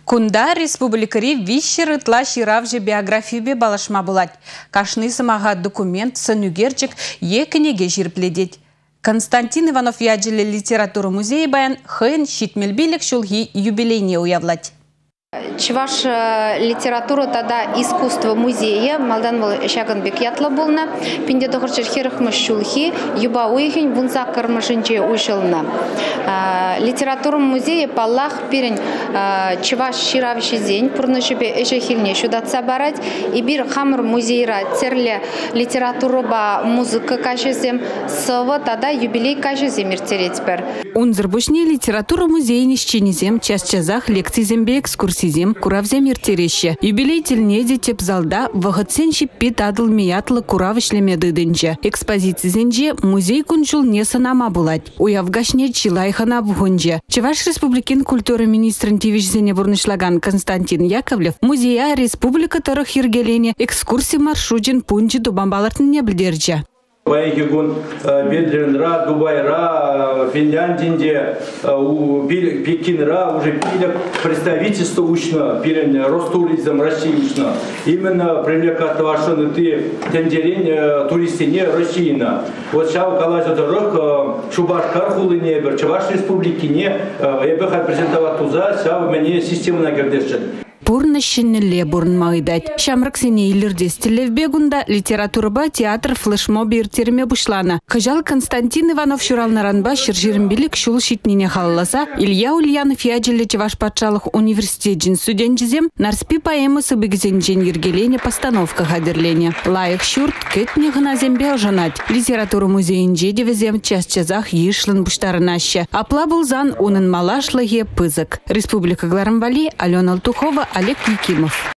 Кунда республикари вишер ытла ширавжы биографиябе балашма булать. Кашны самага документ сынюгерчик екінеге жирпледет. Константин Иванов яджелі литература музея баян хын шитмелбилік шулги юбилейне уявлать. Чуваш литература тогда искусство музея малдан был Шаганбек ятла булна пинде дохорчер хирхмыш шулхи юба уйхин бунза кармашинче уйшылна. Литература музея паллах пирен чуваш ширавший день пурнышебе эшехилне шудатса барать и бир хамр музейра церле литература ба музыка кашезем сова тогда юбилей кашезем иртеретпер. Унзырбушне литература музея нищенезем час-часах лекций зембе экскурсизем куравзем иртереще. Юбилей тельнеде теп залда вагатсенши пит адыл миятлы куравышлеме дыдынче. Экспозиции зенже музей кунчул не санама булать. Уявгашне чилайхана вгунже. Чуваш республикин культуры министрин тивишзене бурнышлаган Константин Яковлев музея республика тарых ергелене экскурсии маршрутин пунчи дубамбалартын не білдерже. Байгигун Бедренра, Дубайра, Финляндия, Пекинра уже пили представительство учно, пили Ростуризм России учно. Именно привлекать вашу ты тендерень туристине Российна. Вот сейчас калажа дорог Шубашкар хулы не бер, Чуваш республики не, я бы хотел презентовать туза, сейчас мне систему наградешет. Пурнащеннелле бурнмайдать. Шамраксене илирдестелев бегунда литературба театр флешмоб иртерме бушлана. Кажал Константин Иванов шурал наранба ширжирмбилик шул шитнине халласа. Илья Ульянов яджеле Чуваш патшалых университетжин студентжизем нарспи поэмысы бигзенжен ергелене постановка хадерлене. Лайық шурт кетне гына зембе жанать. Литература музейинже девезем час-часах ешлын буштарынаще. Апла булзан унын малашлаге пызык. Республика Гларамвали, Алена Алтухова, Олег Якимов.